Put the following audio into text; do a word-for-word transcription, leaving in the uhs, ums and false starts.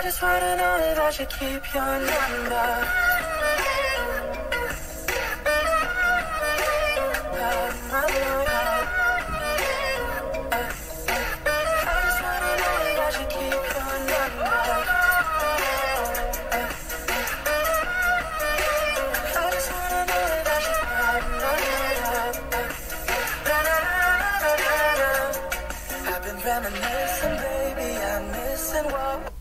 just wanna know if I should keep your number. Reminiscing, baby, I'm missing what